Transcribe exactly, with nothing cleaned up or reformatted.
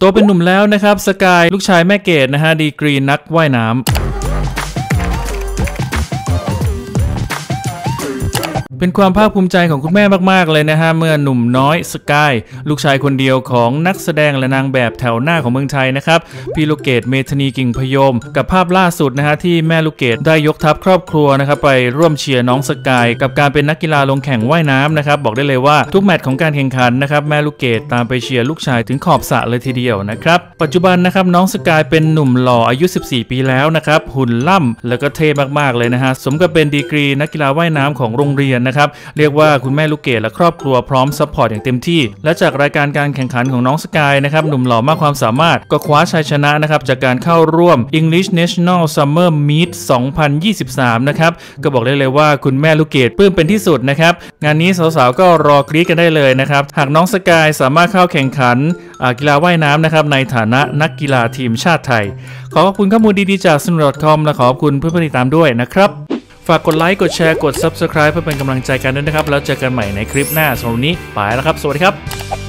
โตเป็นหนุ่มแล้วนะครับสกายลูกชายแม่เกดนะฮะดีกรีนักว่ายน้ำเป็นความภาคภูมิใจของคุณแม่มากๆเลยนะฮะเมื่อหนุ่มน้อยสกายลูกชายคนเดียวของนักแสดงและนางแบบแถวหน้าของเมืองไทยนะครับพี่ลูกเกดเมธานีกิ่งพยมกับภาพล่าสุดนะฮะที่แม่ลูกเกดได้ยกทัพครอบครัวนะครับไปร่วมเชียร์น้องสกายกับการเป็นนักกีฬาลงแข่งว่ายน้ำนะครับบอกได้เลยว่าทุกแมตช์ของการแข่งขันนะครับแม่ลูกเกดตามไปเชียร์ลูกชายถึงขอบสระเลยทีเดียวนะครับปัจจุบันนะครับน้องสกายเป็นหนุ่มหล่ออายุสิบสี่ปีแล้วนะครับหุ่นล่ำแล้วก็เท่มากๆเลยนะฮะสมกับเป็นดีกรีนักกีฬาว่ายน้ำของโรงเรียนนะครับเรียกว่าคุณแม่ลูกเกดและครอบครัวพร้อมซัพพอร์ตอย่างเต็มที่และจากรายการการแข่งขันของน้องสกายนะครับหนุ่มหล่อมากความสามารถก็คว้าชัยชนะนะครับจากการเข้าร่วม English National Summer Meet สองพันยี่สิบสามนะครับก็บอกได้เลยว่าคุณแม่ลูกเกดปลื้มเป็นที่สุดนะครับงานนี้สาวๆก็รอกรี๊ดกันได้เลยนะครับหากน้องสกายสามารถเข้าแข่งขันกีฬาว่ายน้ำนะครับในฐานะนักกีฬาทีมชาติไทยขอขอบคุณข้อมูลดีๆจาก สนุก ดอท คอม และขอบคุณเพื่อนๆติดตามด้วยนะครับฝากกดไลค์กดแชร์กด ซับสไครบ์ เพื่อเป็นกำลังใจกันด้วยนะครับแล้วเจอกันใหม่ในคลิปหน้าสำหรับวันนี้ไปแล้วครับสวัสดีครับ